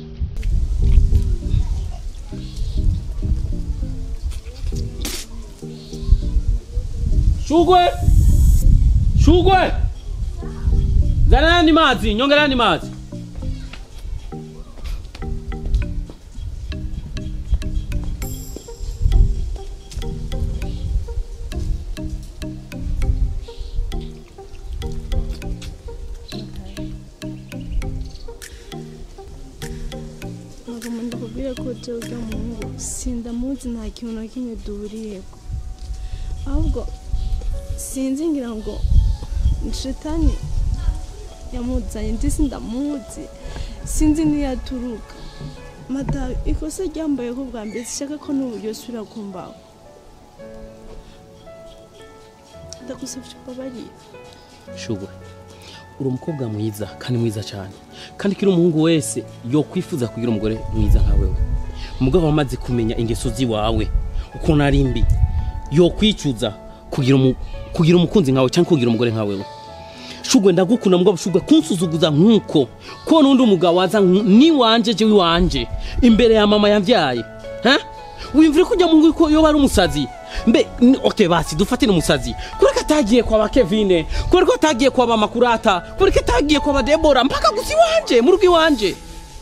Shugwe Zana ni mazi, nyongera ni mazi. Nagomba kubwira ko je ujya mungu sindamuzi nta kintu na kimwe duhuriyeko. Ahubwo sinzi ngira ngo Shetani yamuzanye ndisi ndamuzi sinzi niyaturuka mata ikosa ryambaye ko bwa mbere shaka ko n'uburyo sura kumbaho ndagusabye babari Shugwe uri umukobwa mwiza kandi mwiza cyane kandi kiri umuhungu wese yo kwifuza kugira umugore mwiza nka wewe umugabo wamaze kumenya ingeso ziwawe uko narimbi yo kwicuza kugira umukunzi nkawe cyangwa kugira umugore nka wewe Shugwe ndagukunda mugabo Shugwe kunsuzuguza nkuko ko nundi umugabo waza ni wanje je wiwanje imbere ya mama yavyaye wimvire kujya mu ngo yo bari umusazi mbe okay basi dufatine umusazi kureka atagiye kwa ba Kevine kureka atagiye kwa ba Makurata kureka atagiye kwa ba Debora mpaka gusi wanje mu rugi wanje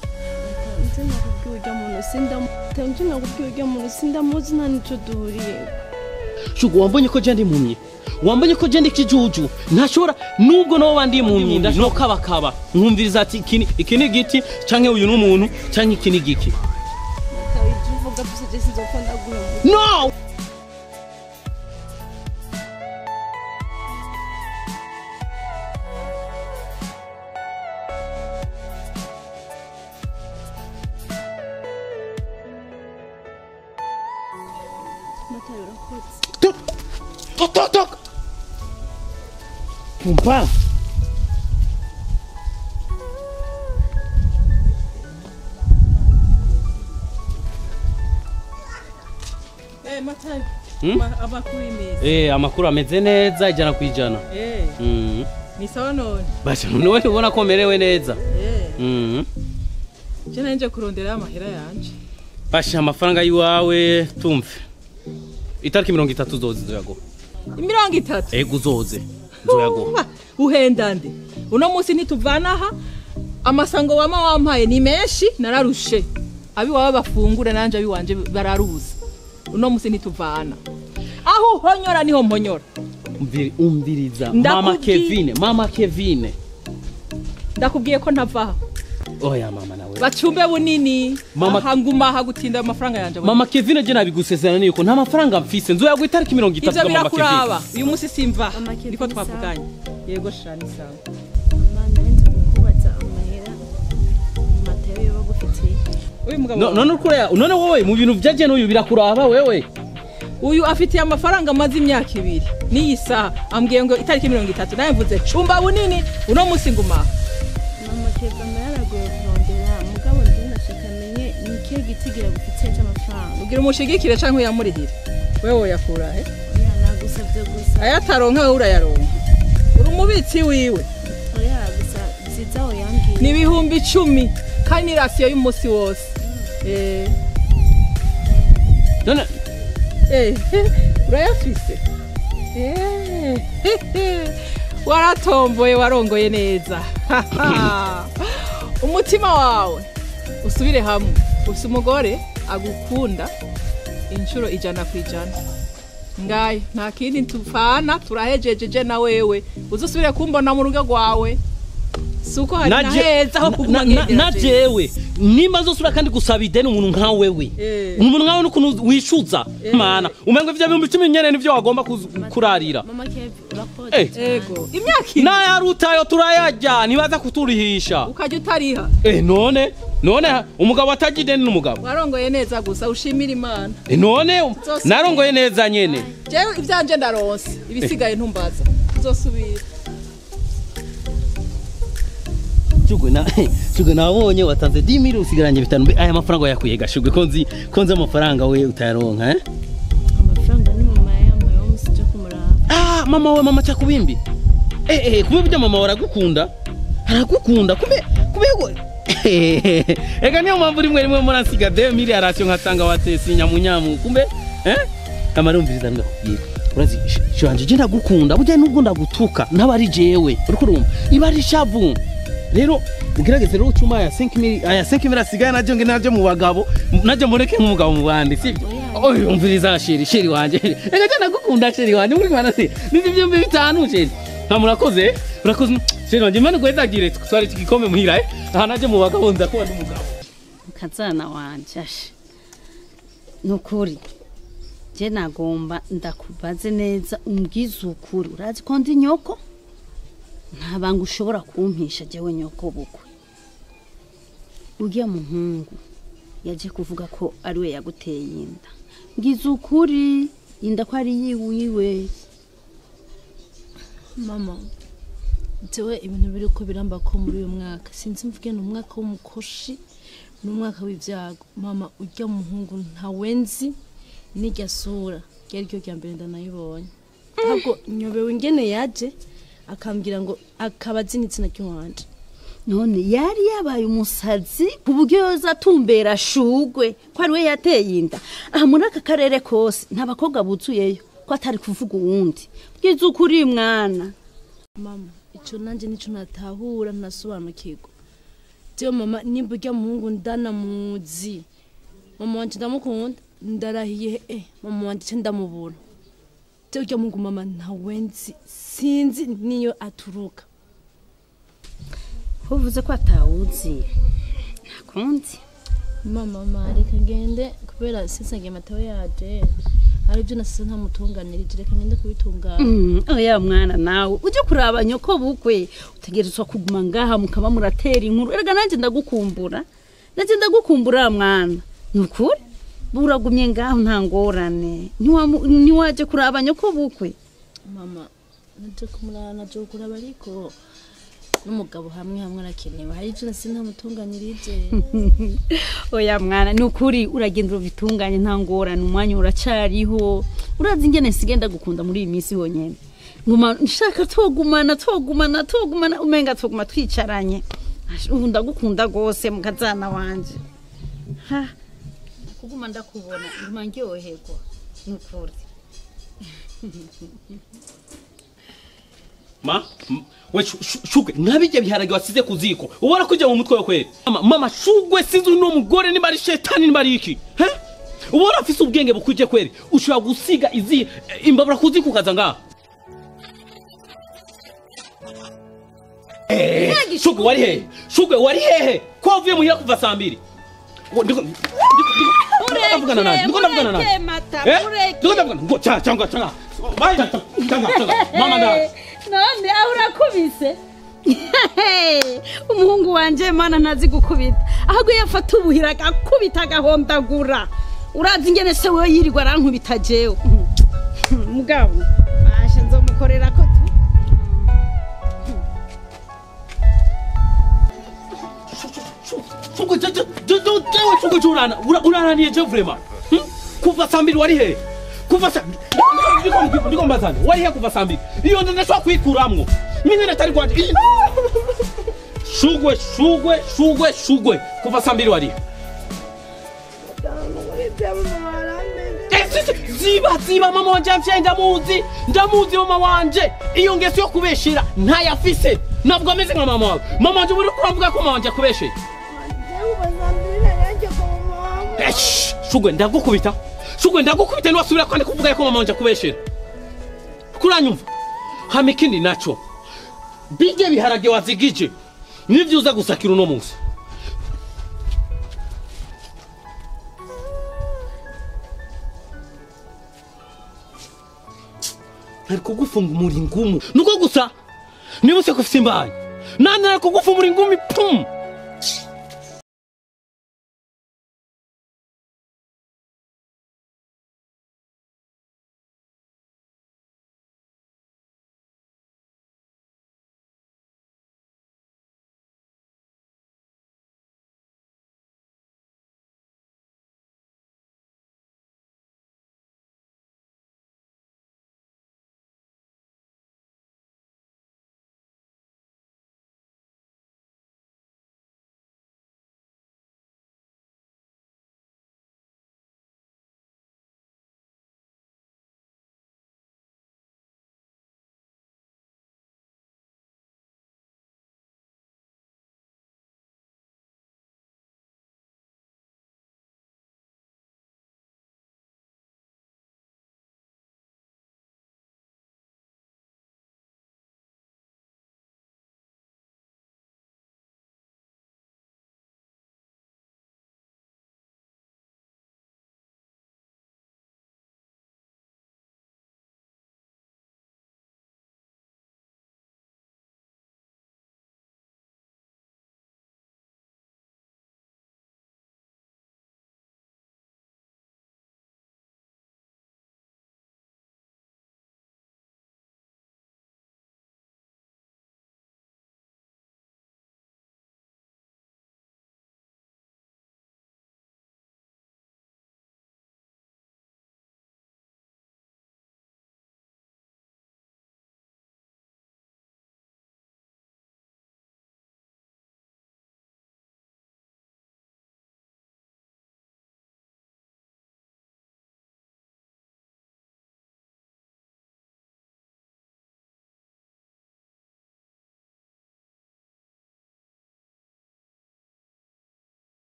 sindamuzi nta nico duhuriye Shugwe wambonye ko je ndi impumyi wambonye ko je ndi kijuju ntashobora nubwo no bandi impumyi no kabakaba nkumviriza ati iki ni giti canke uyu n'umuntu canke iki ni giki no Tok. Pumpa. Matayo. Amakuru imeze. Amakuru ameze neza ijana kwijana. Ni sawa none. Basha none ubona ko merewe neza. Je nanje kurondera amahera yanje. Basha amafaranga yiwawe tumve. Itariki 30 zoyago. 30? Ego uzoze. Nzoyago. Uhenda nde? Uno munsi nituvana aha amasango wama wampaye ni menshi nararushe. Abi wawe bafungura nanje abi wanje bararuza. Uno munsi nituvana. Aho honyora niho mponyora. Umviriza Mama Kevine. Ndakubwiye ko ntava. Oya mama nawe. Bacumbe bunini. Hanguma hagutinda amafaranga yanje. Mama Kevine je nabigusezerana niko nta mafaranga mfise nzoyago itariki 30 Mama Kevine. Uyu munsi simva. Niko twavuganye. Yego shani sawa. Mama nende kukubaza amahera. Matayo bagufitiye. Uyu mugabo. None wowe mu bintu byaje n'uyu birakuraba wewe. Uyu afitiye amafaranga mazi imyaka 2 niyi saha ambwiye ngo itariki 30 naye mvuze cumba bunini uno munsi nguma. Mama Kevine yaragoye kurondera mugabo ndinashaka menye nike gitigira gufitiye cy'amafaranga. Ugira umushigikire canke uyamurihire. Wewe yakura he? Oya nagusavye gusa. Ayataronka urayaronka. Uri umubitsi wiwe. Oya gusa zizaho yangiye. Ni 10,000 kandi rasiyo y'umunsi wose. None urayafise waratomboye warongoye neza umutima wawe usubire hamwe ufise umugore agukunda inshuro 100 kwijana ngaye nta kindi tupfana turahejejeje na wewe uzusubire kumbona mu rugo rwawe suko hari naheza aho kukumangendera najewe nimba zosura kandi gusaba ideni umuntu nka wewe umuntu nkawe n'ukuntu wishuza mana umengo ivyo bimbi 10 nyene nivyo wagomba kurarira Mama Kevine urakoze ego imyaka na yarutayo turayajya nibaza kuturihisha ukajya utariha none umugabo atajideni n'umugabo warongoye neza gusa ushimira Imana none narongoye neza nyene jewe ivyanje ndaronse ibisigaye ntumbaza uzosubira Shugwe nabonye watanze 10,000 usigaranye 5 aya mafaranga yakuyega Shugwe konzi amafaranga we utayaronka amafaranga ni mama yambaye umusije kumuraba mama cyakubimbi kubyo mama aragukunda kubego ega niyo mpamvu rimwe muransiga 2000 arasyo nkasanga watesi nyamunyamu kumbe amarumviriza ndakubwira urazi shanje je ndagukunda burya nubwo ndagutuka ntabari jewe uriko urumva iba ari shavu rero ugerageze rero ucuma aya 5000 asigaye naje nge naje mu bagabo naje mureke nk'umugabo mu bandi sibyo oyo umviriza sheri wanje ega je ndagukunda sheri wanje muri bana se nizi byumbe bitanu sheri murakoze sheri wanje mane gwezagire twari igikombe muhira aha naje mu bagabo ndakuba n'umugabo kazana wanje nukuri je nagomba ndakubaze neza umbwiza ukuri urazi ko ndi nyoko ntabanga ushobora kumpisha jewe nyoko bukwe ugiye muhungu yaje kuvuga ko ari we yaguteye inda ngiza ukuri inda ko ari yiwiwe mama jewe ibintu biri ko biramba ko muri uyu mwaka sinzi mvuge n'umwaka w'umukoshi n'umwaka w'ivyago mama ujya muhungu ntawenzi nijya sura ryari ryo rya mbere ndanayibonye ahubwo nyobewe ingene yaje akambwira ngo akabazi n'itsina cy'uwanje none yari yabaye umusazi ku buryo yoza atumbera shugwe ko ari we yateye inda aha muri aka karere kose nta bakobwa buzuyeyo ko atari kuvuga uwundi bwiza ukuri mwana mama ico nanje nico natahura nasobanukirwa jewe mama nimba ujya muhungu ndanamuzi mama wanje ndamukunda ndarahiye mama wanje ndamubura jewe ujya muhungu mama ntawenzi sinzi niyo aturuka uvuze ko atawuzi nakundi mama reka ngende kubera sinsangiye amatawe yaje hari ibyo nasize ntamutunganirije reka ngende kubitungana oya mwana nawe uje kuraba nyoko bukwe utegerezwa kuguma ngaha mukaba muratera inkuru erega nanje ndagukumbura mwana nukuri buragumye ngaho nta ngorane niwaje kuraba nyoko bukwe mama naje kuraba ariko n'umugabo hamwe arakenewe hari icyo nasi ntamutunganirije oya mwana nukuri uragenda ubitunganye nta ngorane umwanya uracariho urazi ingene sigenda gukunda muri iyi minsi honyene nguma nshaka twogumana umenga twoguma twicaranye ubu ndagukunda gose mukazana wanje kuguma ndakubona nguma ndyoherwa nukuri we shugwe nabije biharage wasize kuziko ubona kujya mu mutwe kweli mama shugwe sinzi no mugore ni bari shetani ni bari iki ubona afise ubwenge bukuje kweli ushobora gusiga izi imbabura kuziko kaza nga shugwe wari hehe ko avuye muhira kuva saa 2 ndiko ndavugana nawe cyangwa mama ndaje none aho urakubise umuhungu wanje mana ntazi gukubita ahubwo yafata ubuhira agakubita agahondagura urazi ingene se wewe yirirwa arankubita jewe mugabo ashe nzomukorera ko uraraniye je vraiment kuva saa 2 wari he kuva saa ndiko mbazana wari he kuva saa 2 iyo ndashobora kwikuramwo mimi natari kwanje shugwe kuva saa 2 wari ziba mama wanje ndamuzi mama wanje iyo ngeso yo kubeshira ntayafise nabwo ameze nka mama wawe mama wanje uri kuvuga ko mama wanje kubeshira shugwe ndagukubita niwasubira kwande kuvuga ko mama wanje kubeshera kuranyumva hame kindi naco bige biharage wazigije nivyo uza gusakira uno munsi ari kugufunga muri ngumu nuko gusa niba se kufise imbaye nani ari kugufunga muri ngumi pum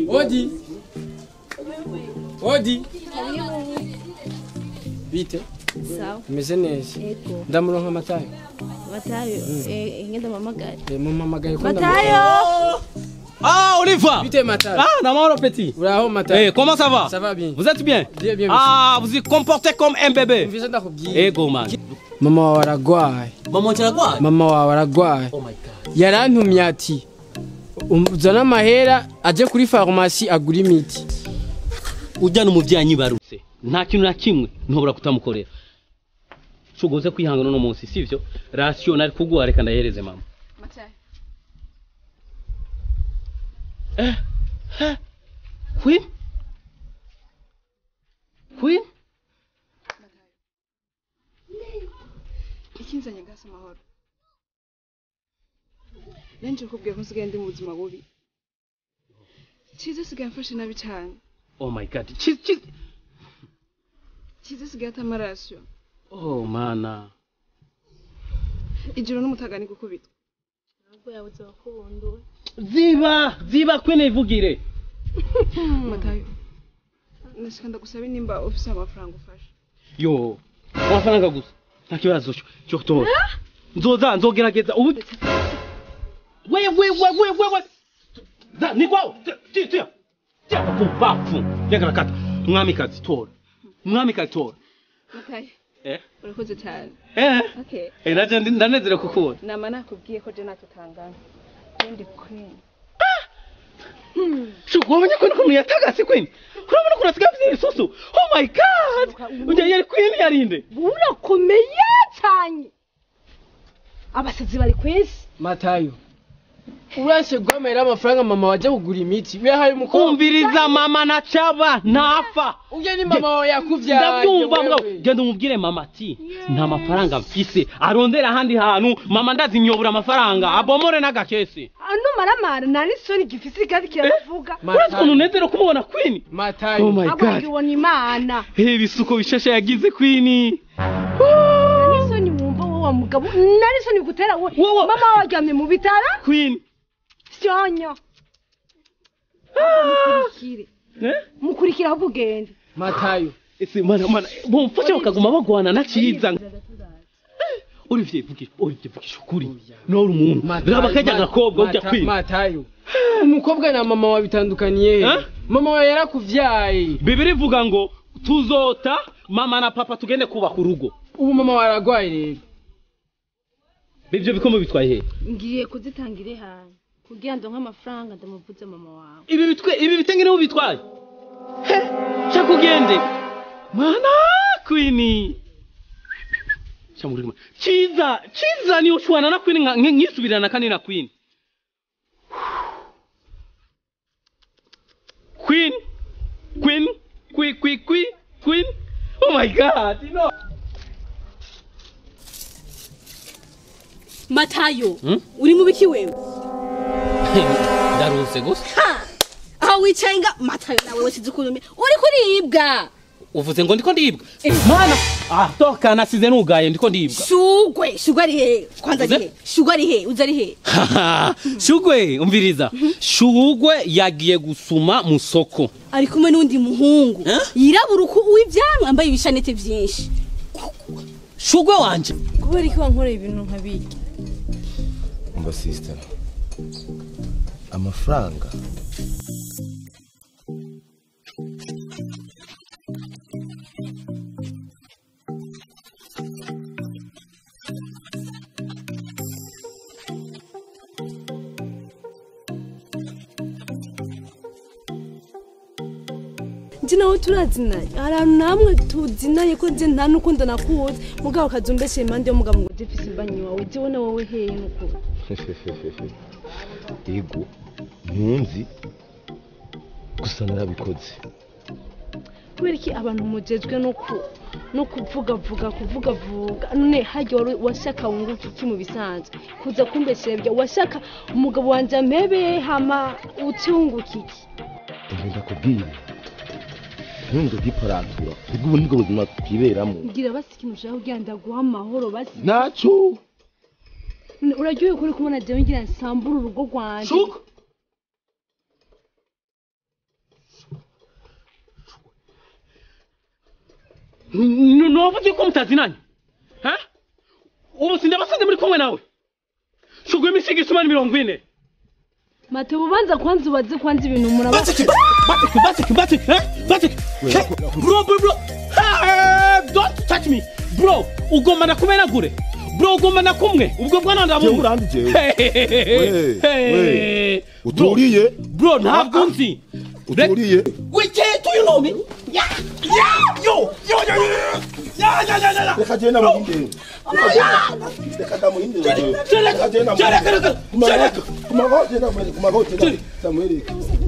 Odi. Odi. Bite? Sawa. Meze neza. Ego. Ndamuronka Matayo. Matayo. Ngenda mamagaye. Mumamagaye ko Matayo. Ah, Oliva! Bite Matayo? Ah, Namaro petit. Uraho Matayo? Eh, comment ça va? Ça va bien. Vous êtes bien? Bien, bien. Ah, vous vous comportez comme un bébé. Mvise ndakubwiye. Ego man. Mama wawe aragwaye. Mama cyaragwaye? Mama wawe aragwaye. Oh my god. Yarantumye ati uzana amahera aje kuri farumasi agura imiti. Ujyana umuvyanyi barutse. Nta kintu na kimwe ntobora kutamukorera. Shugoze kwihangana no munsi sivyo? Ratio nari kuguha reka ndahereze mama. Matayo. Queen? Queen? Ikinzanye gasa amahoro. Nanje kubwiye ko nsigaye ndi mu buzima bubi. Kiza sigaye mfashe nabi cyane. Oh my god. Kiza sigaye atamarasyo. Oh mana. Ijoro n'umutagani gukubita. Ntabwo yabuze bakubunduwe. Ziba Queen ivugire. Matayo. Nashaka ndagusaba nimba ofisi amafaranga ufasha. Yo. Amafaranga gusa. Nta kibazo cyo kutora. Nzogerageza ubu. We. Da ni kwao. Tia. Bafu. Yagarakata. Mwamikazi tora. Tora. Matayo. Urakoze cyane. Okay. Naje ndanezera kukubona. Nama nakubwiye ko je natutangana. Ndi Queen. Wabonye ko nuko yatagase Queen. Urabona ko urasigaye isusu. Oh my god. Unje yari Queen yarinde. Urakomeye cyane. Abasazi bari kwese. Matayo. Urashe gwamera amafaranga mama waje kugura imiti. We haye umukobwa. Umviriza mama na chaba nafa. Uje ni mama wawe yakuvyaye. Ndabyumva mbwa. Genda umubwire mama ati nta mafaranga mfise. Arondera handi hantu mama ndazinyobura amafaranga. Abomore n'agakese. Ano maramara nani soni gifisi kandi kiravuga. Uretse ko nunezero kumubona Queen. Matayo. Oh my god. Abagibona Imana. Bisuko bishasha yagize Queen. Nani soni wumva wowe mugabo. Nani soni gutera wowe. Mama waryamye mu bitara. Queen. Syonyo. Mukurikira aho bugenda. Matayo. Ese mana bomfasha bakaguma bagwana naciza. Olivier vugisha ukuri. Nori umuntu. Raba kajya gakobwa ujya Queen. Matayo. Umukobwa na mama wawe bitandukaniye. Mama wawe yarakuvyaye. Bibiri vuga ngo tuzota mama na papa tugende kubaka urugo. Ubu mama wawe aragwaye rero. Bivyo bikomo bitwaye he? Ngiye kuzitangire hano. Kugira ndo nk'amafaranga ndamuvuze mama wawe. Ibi bitenge niho bitwaye. Shaka ugende. Mana Queen. Chamurima. Chiza ni ushwana na Queen nkisubirana kandi na Queen. Queen. Oh my god, you know. Matayo, uri mu biki wewe? Daruse gusa. Aho wicenga Matayo nawe wasize kurumye. Uri kuribwa. Uvuze ngo ndiko ndibwa. Mana, toka nasize nugaye ndiko ndibwa. Shugwe ari he? Kwanza ari he? Shugwe ari he? Uzari he? Shugwe, umviriza. Shugwe yagiye gusuma mu soko. Ari kumwe n'undi muhungu. Yirabura uko uwivyamwe ambaye ibishanete byinshi. Shugwe wanje. Kubera iki wankoreye ibintu nkabiki? Umva sister. Amafaranga. Nawe turazinanye ahantu namwe tuzinanye ko nje nta nuko ndanakuze mugabo kazumbeshe impande yo mugabo ngo defisi banyi wawe jibone wowe heye nuko Ego ntunzi gusa narabikoze kubera iki abantu mujejwe no kuvuga none hajye washaka wunguka iki mu bisanzwe kuza kumbeshe bya washaka umugabo wanje amebe hama utunguka iki ndenda kubwira Ntundo giparatura ubu nibwo buzima twiberamo ngira basikintu ushaka kugira ndaguha amahoro basi naco uraryoye kuri kubona jewe ngira nsambura urugo rwanje Shuko Novuze ko mutazinanye. Ha? Ubu sindabasinde muri kumwe nawe. Shugwe imisigi isumani 40. Mate bubanza kwanza ubaze kwanza ibintu muraba. Batiki. Bro. Don't touch me. Bro, ugomba nakumena gure. Bro, ugomba nakumwe. Ubwo bwana ndabumva. Urandi jewe. Uturiye? Bro, ntabwo nzi. Uturiye? Wait, do you know me? Yeah. Yo. Reka jena muhinde. Reka damuhinde. Reka jena. Kumagotena. Samuelike.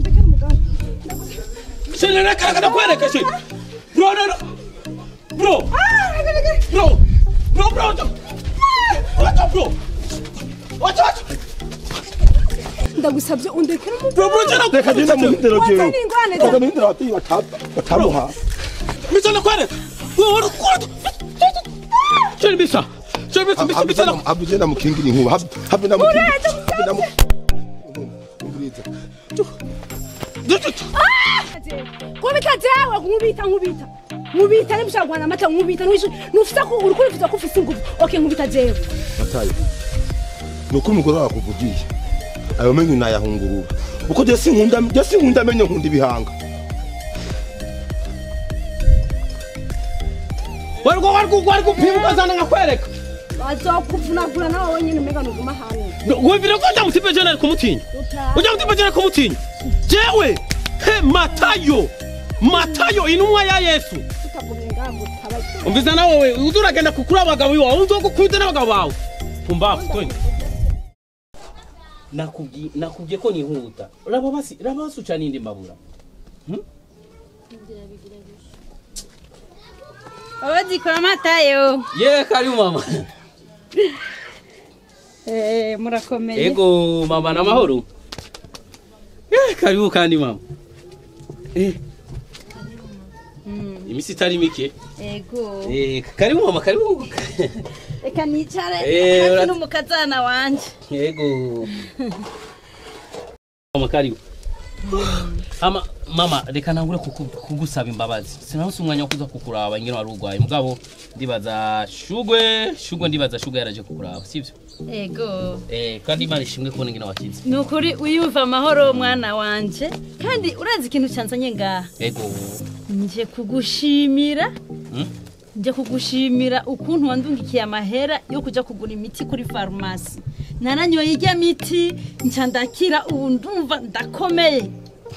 Shenera kara kwereka shi. Bro. Bro. Watch. Ndagusabye undekere mu. Bro, reka jena muhinde jewe. Reka muhinde ati batamuha. Misana kwereka. Wowe ukora. Chelbisa. Abugenda mukingira inkuba. Habe na mukingira. Kubita jawe nkubita nibishagwana amata nkubita nufisa ko uri kurifuza ko ufise ingufu. Okay nkubita jewe. Matayo. Nuko umugore wakuvugiye. Ayo menyu nayahungurura. Uko je sinkunda menye nkunda ibihanga. Wariko pimuka zana ngakwereka. Azokuvunagura nawe wenyine mega nuguma hano. Wevire ko ndamutipe jana kumutinya. Ujya mutipe jana kumutinya. Jewe. Matayo inumwa ya Yesu. Umviza na wewe uzuragenda kukura abagabo iwawe unzogukwiza n'abagabo bawe. Pumbafu twenye. Nakubye ko nihuta. Raba suca nindi mbabura. Abazikora Matayo. Karibu mama. Murakomeye. Ego mama na mahoro. Karibu kandi mama. Imisi itari mike. Ego. Karibu mama, karibu. Reka nicare hasi n'umukazana wanje. Ego. Mama karibu. Mama reka nangure kugusaba imbabazi. Sinanse umwanya wo kuza kukuraba ngino warugwaye. Mugabo ndibaza shugwe yaraje kukuraba, sivyo? Ego. Kandi Imana ishimwe kubona ngino wakize. Nukuri uyumva amahoro mwana wanje. Kandi urazi ikintu cyanzanye ngaha. Ego. Nje kugushimira ukuntu wandungikiye amahera yo kuja kugura imiti kuri farumasi. Naranyoye ijya miti ncandakira ubu ndumva ndakomeye.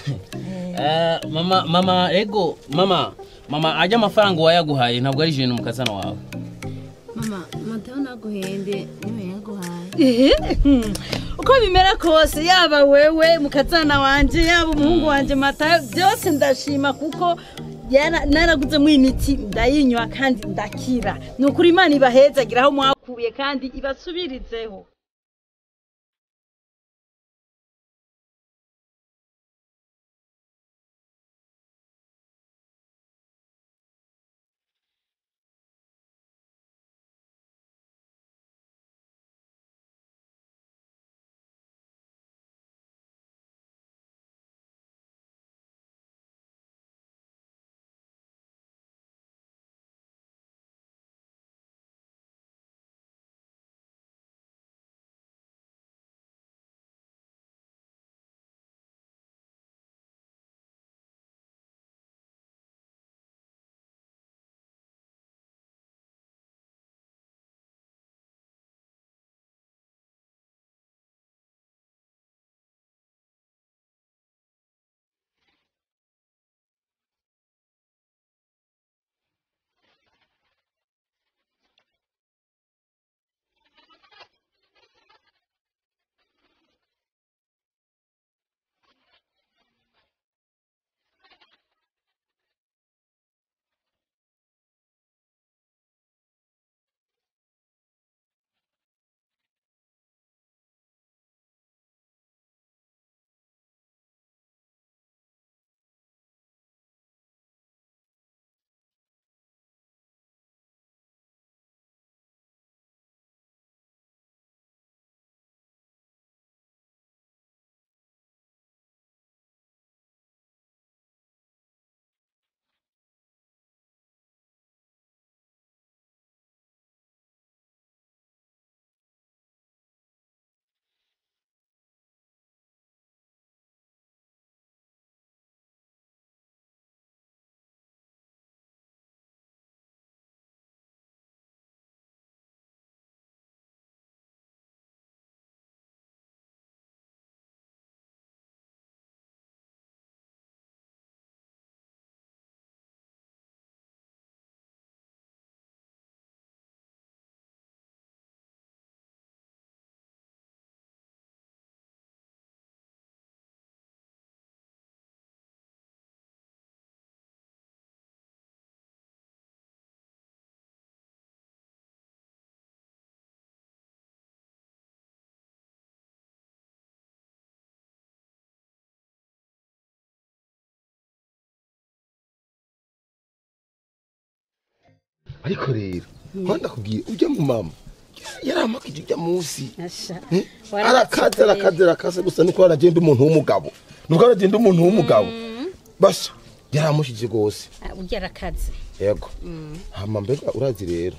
Mama ajya amafaranga wayaguhaye ntabwo ari jene umukazana wawe. Mama, Matayo naguhende niwe yaguhaye. Uko bimera kose yaba wewe mukazana wanje yaba umuhungu wanje Matayo byose ndashima kuko naraguze mu imiti ndayinywa kandi ndakira. Nukuri Imana ibahezagira aho mwakuye kandi ibasubirizeho. ariko rero nkanda kubwiye ujya mu mama yaramakije ujya munsi arakaze gusa niko aragenda umuntu w'umugabo nuko aragenda umuntu w'umugabo basha yaramushije gose ujya arakaze yego hama mbega urazi rero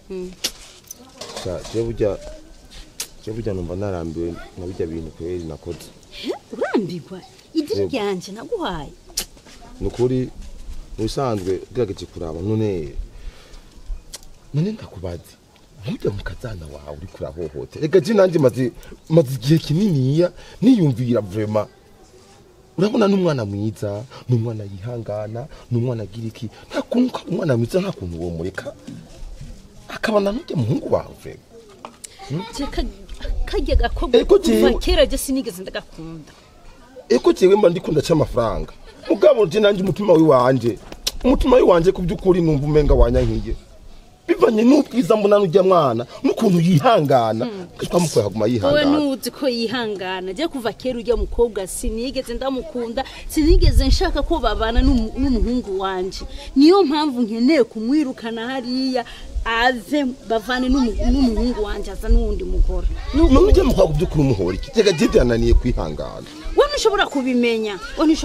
je burya numva narambiwe na bijya bintu kweri nakoze urambirwa idiri ryanje naguhaye nukuri musanzwe bwagaje kuraba none ndakubaze ntujya mu kazana wawe uri kurahohote rega je nanje maze igihe kininiya niyumvira vraiment urabona n'umwana mwiza n'umwana yihangana n'umwana agira iki nta kuntu umwana mwiza nta kuntu wo mureka akabana n'ujya muhungu wawe kajya gakobwa kuva kera je sinigeze ndagakunda eko jewe mba ndikunda cy'amafaranga mugabo je nanje umutima wanje ku byukuri numva umenga wanyankiye bivanye n'ubwiza mbona n'ujya mwana n'ukuntu yihangana twamukoye haguma yihangana wowe nuzi ko yihangana je kuva kera ujya mukobwa sinigeze ndamukunda sinigeze nshaka ko babana n'umuhungu wanje niyo mpamvu nkeneye kumwirukana hariya aze bavane n'umuhungu wanje aza n'uwundi mugore none ujya mukwa kubyukuri umuhora iki tega je byananiye kwihangana wowe ntushobora kubimenya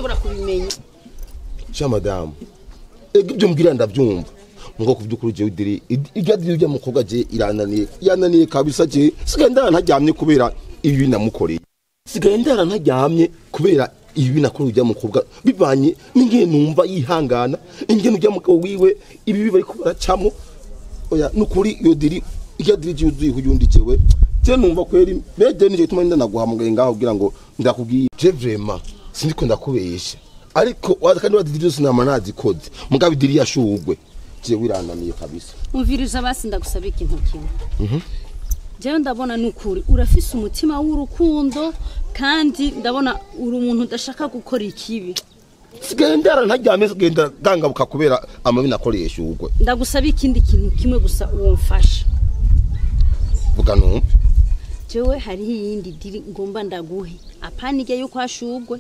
cha madame ibyo mbwira ndabyumva ngo kubyukuri je udiri igadiri ujya mukobwa je yananiye kabisa je sigenda ntajyamye kubera ibi namukoreye sigenda ntajyamye kubera ibi nakora ujya mukobwa bivanye ningiye numva yihangana ingene ujya mukobwa wiwe ibi bari kubara camo oya nukuri iyo diri igadiri je uzuye kuyundi jewe je numva kweri beje nije tuma nda naguhamagaye ngaho kugira ngo ndakubwiye je vraiment sindiko ndakubesha ariko kandi wadiri sinama nazikoze mugabe diri yashugwe je wirananiye kabisa umviriza basi ndagusaba ikintu kimwe jewe ndabona nukuri urafise umutima w'urukundo kandi ndabona uri umuntu udashaka gukora ikibi sigenda ntajyame sigenda gangabuka kubera amabi nakoresha ugwe ndagusaba ikindi kintu kimwe gusa uwo mfasha vuga numve jewe hari yindi diri ngomba ndaguhe apanige yuko ashugwe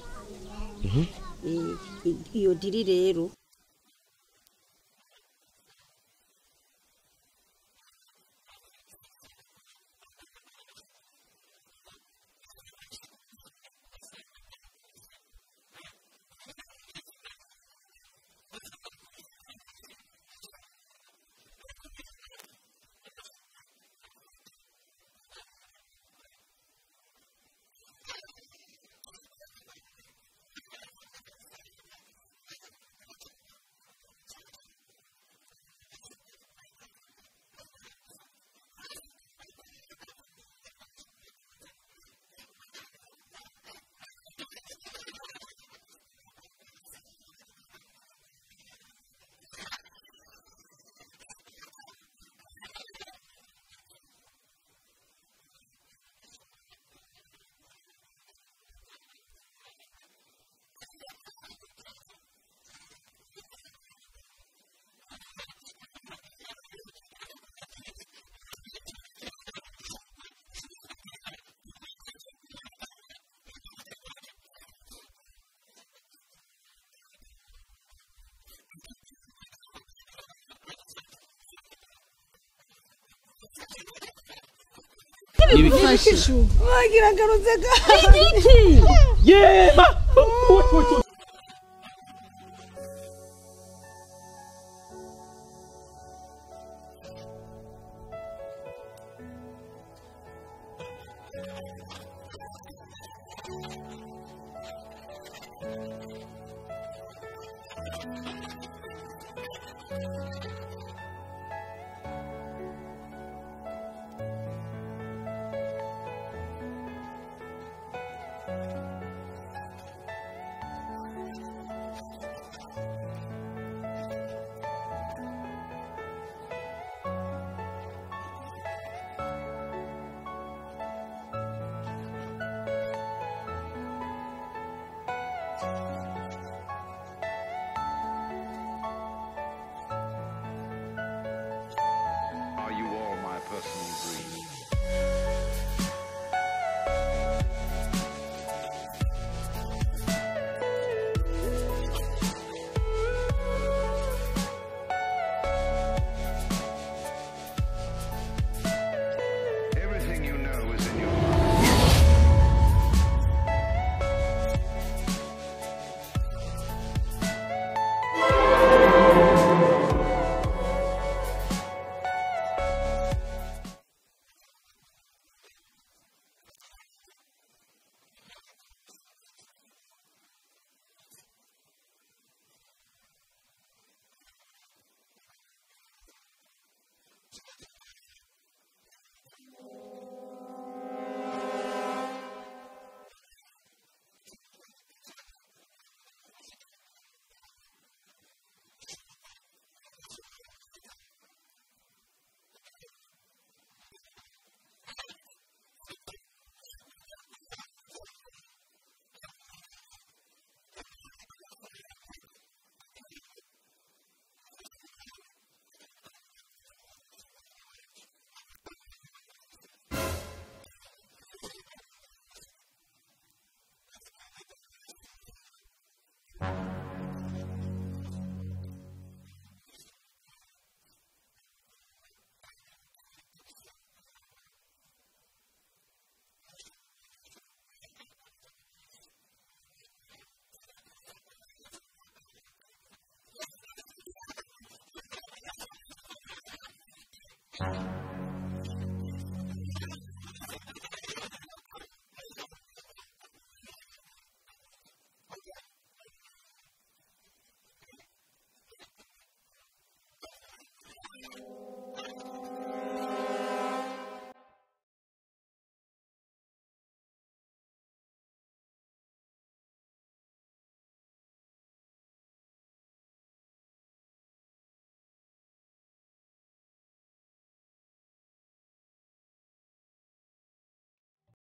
iyo diri rero wagira garutse ga yeba